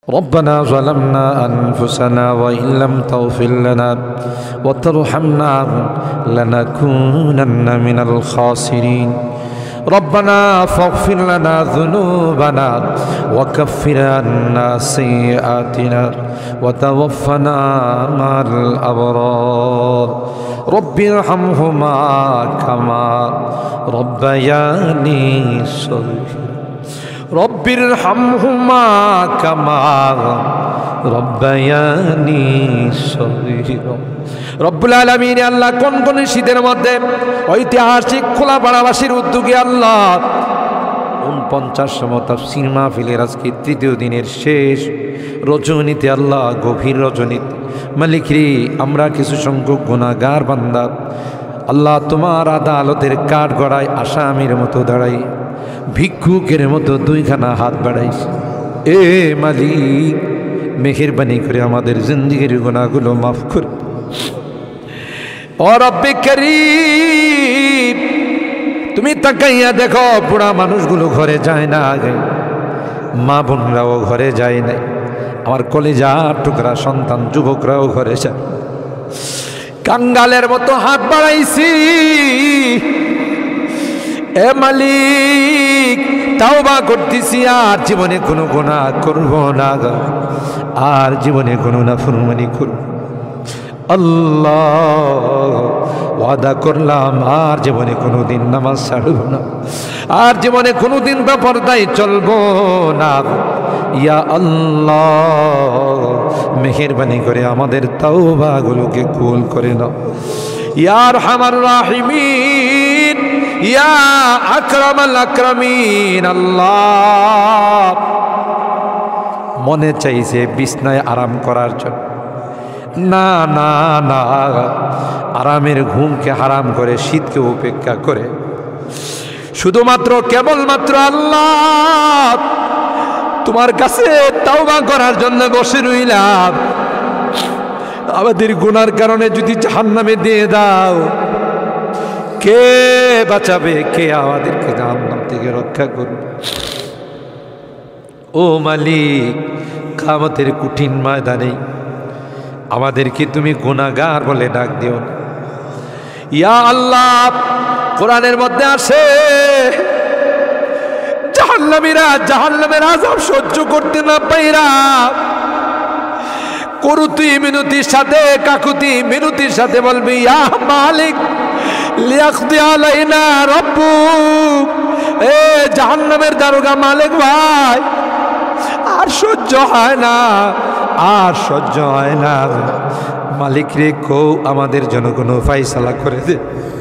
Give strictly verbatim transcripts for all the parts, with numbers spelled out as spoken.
ربنا ظلمنا أنفسنا وإن لم تغفر لنا وترحمنا لنكونن من الخاسرين ربنا فاغفر لنا ذنوبنا وكفر عنا سيئاتنا وتوفنا مع الأبرار رب ارحمهما كما ربياني صغيرا رب ارحمهما كما ربياني صغيرا রব্বুল আলামিন আল্লাহ কোন কোন শীতের মধ্যে ঐতিহাসিক খোলাপাড়াবাসীর উদ্যোগে আল্লাহ উনপঞ্চাশতম তাফসীর মাহফিলের আজকে তৃতীয় দিনের শেষ রজনীতে আল্লাহ গভীর রজনীতে মালিক রে আমরা কিছু সংখ্যক গুনাহগার বান্দা আল্লাহ তোমার আদালতের কাঠ গড়ায় আসামির মতো দাঁড়াই ভিক্ষুকের মতো দুইখানা হাত বাড়াইছে এ মালিক মেহেরবানি করে আমাদের জিন্দেগির গুনাহগুলো মাফ কর ও রব্বে করিম তুমি তাকাইয়া দেখো বুড়া মানুষগুলো ঘরে যায় না আগে মা বোনরাও ঘরে যায় নাই আমার কলিজার টুকরা সন্তান যুবকরাও ঘরে যায় কাঙ্গালের মতো হাত বাড়াইছি এ মালিক তাওবা করতেছি আর জীবনে কোনো গুনাহ করব না আর জীবনে কোনো নাফরমানি করব আল্লাহ ওয়াদা করলাম আর জীবনে কোনোদিন নামাজ ছাড়ব না আর জীবনে কোনোদিন বেপরদায় চলবো না ইয়া আল্লাহ মেহেরবানি করে আমাদের তাওবাগুলোকে কবুল করে নাও ইয়া আরহামার রাহিমিন ইয়া আকরামাল আকরামিন আল্লাহ মনে চাইছে বিছনায় আরাম করার জন্য না না না আরামের ঘুমকে হারাম করে শীতকে উপেক্ষা করে শুধুমাত্র কেবলমাত্র আল্লাহ তোমার কাছে তাওবা করার জন্য বসে রইলাম আমাদের গুনার কারণে যদি জাহান্নামে দিয়ে দাও কে বাঁচাবে কে আমাদেরকে জাহান্নাম থেকে রক্ষা করবে ও মালিক কিয়ামতের কঠিন ময়দানে আমাদেরকে তুমি গুনাহগার বলে ডাক দিও না ইয়া আল্লাহ কোরআনের মধ্যে আছে জাহান্নামীরা জাহান্নামের আযাব সহ্য করতে না পাইরা করুতি মিনতির সাথে কাকুতি মিনতির সাথে বলবি ইয়া মালিক লিয়াকদি আলাইনা রাব্বুক এ জাহান্নামের দারোগা মালিক ভাই আর সহ্য হয় না আর সহ্য হয় না মালিক রে কো আমাদের জন্য কোনো ফায়সালা করে দে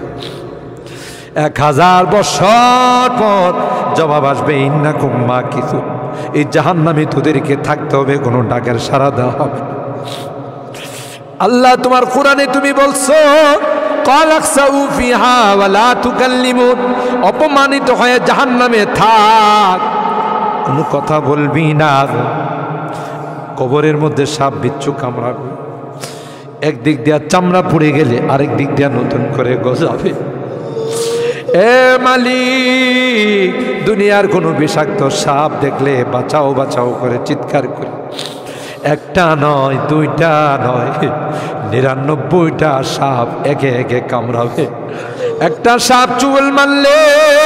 এক হাজার বছর পর জবাব আসবে ইন্নাকুম মাকিসুন এই জাহান্নামে তোদেরকে থাকতে হবে কোনো ডাকের সাড়া দেওয়া হবে আল্লাহ তোমার কোরআনে তুমি বলছো কালাকসাউ ফিহা ওয়ালা তুকাল্লিমুন অপমানিত হয়ে জাহান্নামে থাক কোনো কথা বলবি না কবরের মধ্যে সাপ বিচ্ছু কামড়াবে একদিক দিয়া চামড়া পুড়ে গেলে আরেক দিক দিয়া নতুন করে গজাবে এ মালিক দুনিয়ার কোনো বিষাক্ত সাপ দেখলে বাঁচাও বাঁচাও করে চিৎকার করে একটা নয় দুইটা নয় নিরানব্বইটা সাপ একে একে কামড়াবে একটা সাপ চুল মারলে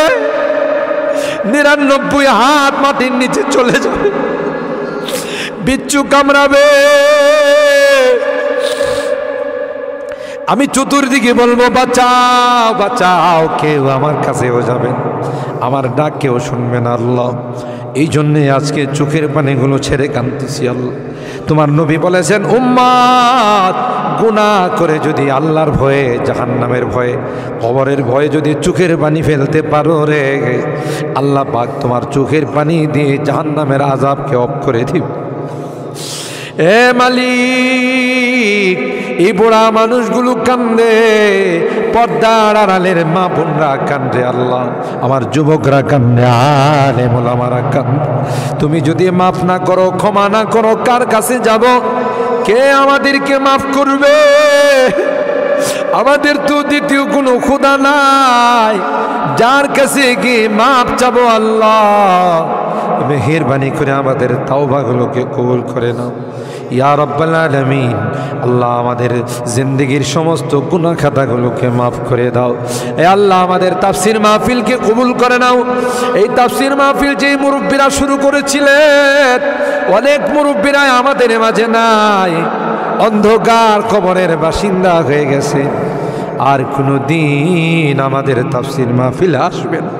নিরানব্বই হাত মাটির নিচে চলে যাবে বিচ্ছু কামড়াবে আমি চতুর্দিকে বলবো বাঁচাও বাঁচাও কেউ আমার কাছেও যাবেন আমার ডাক কেউ শুনবেন আল্লাহ এই জন্যে আজকে চোখের পানিগুলো ছেড়ে কাঁদতেছি আল্লাহ তোমার নবী বলেছেন উম্মাত গুনাহ করে যদি আল্লাহর ভয়ে জাহান্নামের ভয়ে কবরের ভয়ে যদি চোখের পানি ফেলতে পারো রে আল্লাহ পাক তোমার চোখের পানি দিয়ে জাহান্নামের আযাবকে অফ করে দিবে এ মালিক এই বুড়া মানুষগুলো কান্দে পর্দার আড়ালের মা বোনরা কান্দে আল্লাহ আমার যুবকরা কান্দে আলেম ওলামারা কান্দে তুমি যদি মাফ না করো ক্ষমা না করো কার কাছে যাব কে আমাদেরকে মাফ করবে আমাদের তো দ্বিতীয় কোনো খোদা নাই যার কাছে গিয়ে মাপ চাবো। আল্লাহ মেহেরবানি করে আমাদের তাওবাগুলোকে কবুল করে নাও ইয়া রাব্বাল আলামিন। আল্লাহ আমাদের জিন্দেগির সমস্ত গুনাহ খাতাগুলোকে মাফ করে দাও। এ আল্লাহ আমাদের তাফসীর মাহফিলকে কবুল করে নাও। এই তাফসীর মাহফিল যে মুরব্বীরা শুরু করেছিলেন, অনেক মুরব্বীরা আমাদের মাঝে নাই, অন্ধকার কবরের বাসিন্দা হয়ে গেছে, আর কোনো দিন আমাদের তাফসীর মাহফিল আসবে না।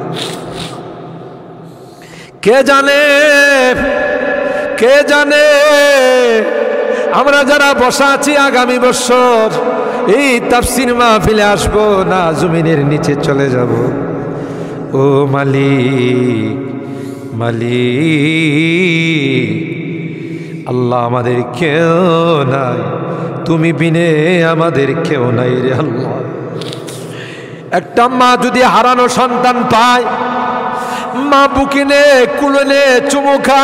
কে জানে কে জানে আমরা যারা বসা আছি আগামী বছর এই তাফসীর মাহফিলে আসবো না জমিনের নিচে চলে যাব। ও মালিক মালিক আল্লাহ আমাদের কেউ নাই, তুমি বিনে আমাদের কেউ নাই রে আল্লাহ। একটা মা যদি হারানো সন্তান পায়, মা বুকে নে কুলে নে চুমু খা,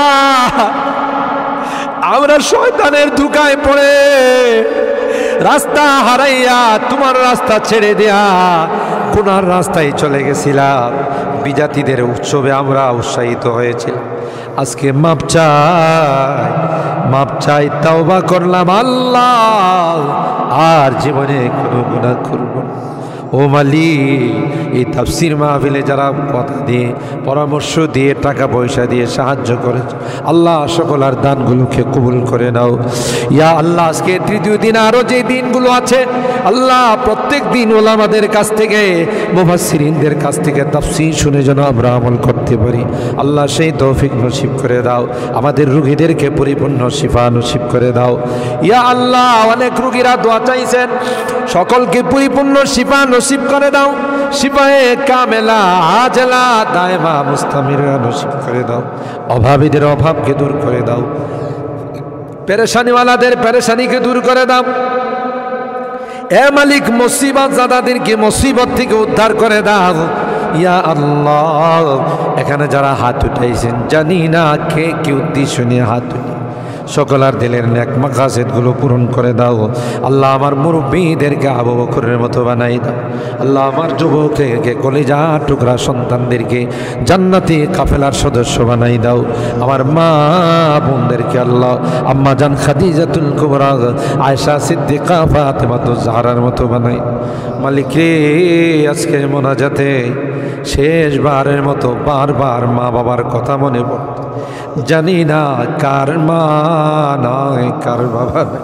আমরা শয়তানের ধোঁকায় পড়ে রাস্তা হারাইয়া তোমার রাস্তা ছেড়ে দেয়া গুনার রাস্তায় চলে গেছিলাম। বিজাতিদের উৎসবে আমরা উৎসাহিত হয়েছিলাম, আজকে মাপ চাই মাপ চাই তাওবা করলাম আল্লাহ, আর জীবনে কোনো গুনাহ করব না। ও মালিক এই তাফসীর মাহফিলে যারা কথা দিয়ে পরামর্শ দিয়ে টাকা পয়সা দিয়ে সাহায্য করেছে আল্লাহ সকল আর দানগুলোকে কবুল করে নাও ইয়া আল্লাহ। আজকে তৃতীয় দিন আরও যে দিনগুলো আছে আল্লাহ প্রত্যেক দিন ওলামাদের কাছ থেকে মুফাসসিরিনদের কাছ থেকে তাফসীর শুনে যেন আমরা আমল করতে পারি আল্লাহ সেই তৌফিক নসিব করে দাও। আমাদের রোগীদেরকে পরিপূর্ণ শিফা নসিব করে দাও ইয়া আল্লাহ। অনেক রোগীরা দোয়া চাইছেন, সকলকে পরিপূর্ণ শিফা নসিব করে দাও, শিফায়ে কামেলা আজলা দায়মা মুস্তামিরা নসিব করে দাও। অভাবীদের অভাবকে দূর করে দাও, পেরেশানিওয়ালাদের পেরেশানিকে দূর করে দাও। এ মালিক মুসিবত জাদাদেরকে মুসিবত থেকে উদ্ধার করে দাও ইয়া আল্লাহ। এখানে যারা হাত উঠাইছেন জানি না কে কি উদ্দেশ্য নিয়ে হাত উঠে, সকলার দিলের নেক মাকাসিদগুলো পূরণ করে দাও আল্লাহ। আমার মুরব্বীদেরকে আবু বকরের মতো বানাই দাও আল্লাহ। আমার যুবককে কলিজা টুকরা সন্তানদেরকে জান্নাতি কাফেলার সদস্য বানাই দাও। আমার মা বোনদেরকে আল্লাহ আম্মা জান খাদিজাতুল কুবরা আয়েশা সিদ্দিকা ফাতেমাতুজ জাহরার মতো বানাই। মালিক রে আজকের মোনাজাতে শেষবারের মতো বারবার মা বাবার কথা মনে পড়ে, জানি না কার মা নয় কার বাবা নয়।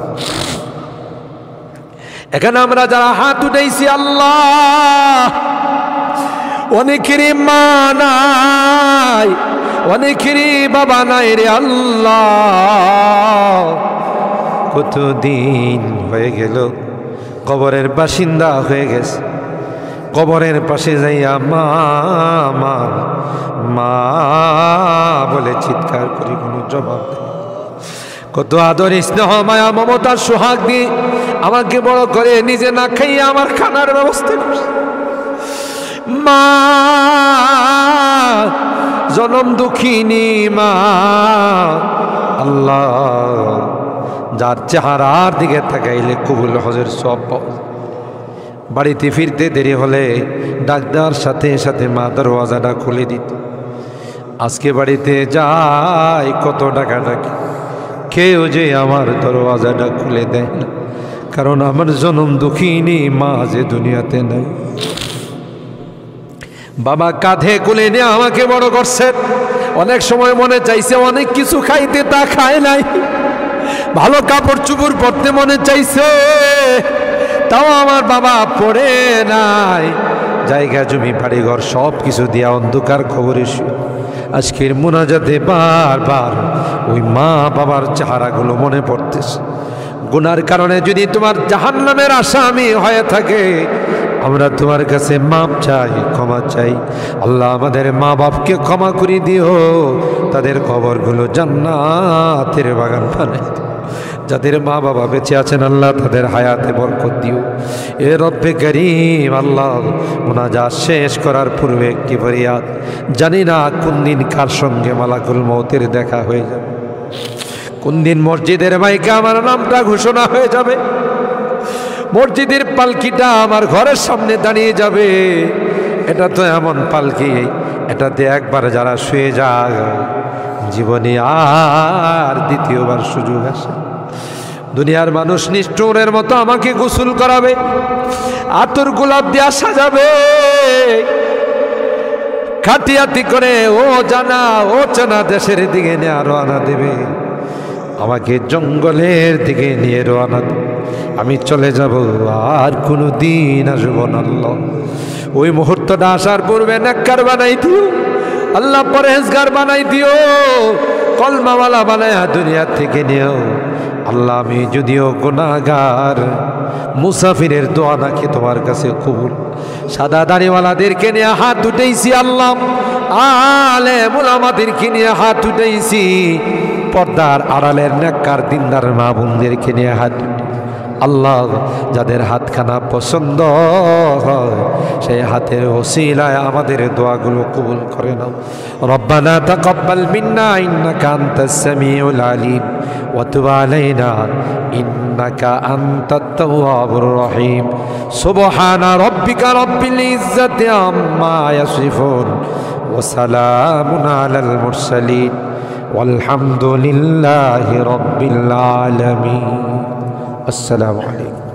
এখানে আমরা যারা হাত উঠাইছি আল্লাহ, অনেকেরই মা নাই, অনেকেরই বাবা নাই রে আল্লাহ। কতদিন হয়ে গেল কবরের বাসিন্দা হয়ে গেছে, কবরের পাশে যাইয়া মা মা মা বলে চিৎকার করি, কোনো জবাব দেয়। কত আদর স্নেহ মায়া মমতার সোহাগ দিয়ে আমাকে বড় করে নিজে না খাইয়া আমার খানার ব্যবস্থা করছে। মা জনম দুঃখিনী মা আল্লাহ, যার চেহারার দিকে তাকাইলে কবুল হজের সব পাওয়া। বাড়িতে ফিরতে দেরি হলে ডাক্তার সাথে সাথে মা দরওয়াজাটা খুলে দিত। আজকে বাড়িতে যাই কত টাকা ডাকি, কেউ যে আমার দরওয়াজাটা খুলে দেয় না, কারণ আমার জনম দুঃখিনী মা যে দুনিয়াতে নাই। বাবা কাঁধে কোলে নিয়ে আমাকে বড় করছে, অনেক সময় মনে চাইছে অনেক কিছু খাইতে, তা খায় নাই। ভালো কাপড় চুপড় পরতে মনে চাইছে, তাও আমার বাবা পড়ে নাই। জায়গা জমি বাড়িঘর সব কিছু দিয়া অন্ধকার খবরে আজকের মোনাজাতে বারবার ওই মা বাবার চেহারাগুলো মনে পড়তেছে। গুনার কারণে যদি তোমার জাহান্নামের আসামি হয়ে থাকে, আমরা তোমার কাছে মাপ চাই, ক্ষমা চাই আল্লাহ। আমাদের মা বাপকে ক্ষমা করে দিও, তাদের কবরগুলো জান্নাতের বাগান বানাই দিও। যাদের মা বাবা বেঁচে আছেন আল্লাহ তাদের হায়াতে বরকত দিও। এ রব্বে করিম আল্লাহ, মোনাজাত শেষ করার পূর্বে একটি ফরিয়াদ, জানি না কোন দিন কার সঙ্গে মালাকুল মউতের দেখা হয়ে যাবে, কোন দিন মসজিদের মাইকে আমার নামটা ঘোষণা হয়ে যাবে, মসজিদের পালকিটা আমার ঘরের সামনে দাঁড়িয়ে যাবে, এটা তো এমন পালকি, এটাতে একবার যারা শুয়ে যায় জীবনে আর দ্বিতীয়বার সুযোগ আসে। দুনিয়ার মানুষ নিষ্ঠুরের মতো আমাকে গোসল করাবে, আতর গোলাপ দিয়া সাজাবে, খাটিয়াতি করে ও জানা ও চেনা দেশের দিকে নিয়ে রওনা দেবে, আমাকে জঙ্গলের দিকে নিয়ে রওনা দেবে। আমি চলে যাব, আর কোনো দিন আসব না। আল্লাহ ওই মুহূর্তটা আসার পূর্বে নেককার বানাই দিও আল্লাহ, পরহেজগার বানাই দিও, কলমাওয়ালা বানায়া দুনিয়া থেকে নিও আল্লাহ। আমি যদিও গুনাহগার, মুসাফিরের দোয়া নাকি তোমার কাছে কবুল। সাদা দাড়িওয়ালাদেরকে নিয়ে হাত উঠেছি আল্লাহ, আলেম উলামাদেরকে নিয়ে হাত উঠেছি, পর্দার আড়ালের নেককার দিনদার মা বোনদেরকে নিয়ে হাত আল্লাহ। যাদের হাতখানা পছন্দ হয় সেই হাতের ওসিলায় আমাদের দোয়াগুলো কবুল করে নাও। রব্বানা তাকাব্বাল মিন্না ইন্নাকা আনতাস সামিউল আলিম ওয়া তুব আলাইনা ইন্নাকা আনতাত তাওয়াবুর রহিম। সুবহানা রাব্বিকা রাব্বিল ইজ্জাতি আম্মা ইয়াসিফুন ওয়া সালামুন আলাল মুরসালিন ওয়ালহামদুলিল্লাহি রাব্বিল আলামিন। আসসালামু আলাইকুম।